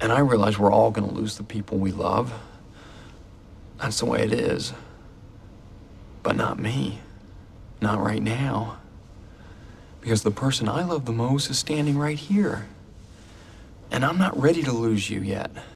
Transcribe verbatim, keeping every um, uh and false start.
And I realize we're all gonna lose the people we love. That's the way it is. But not me. Not right now. Because the person I love the most is standing right here. And I'm not ready to lose you yet.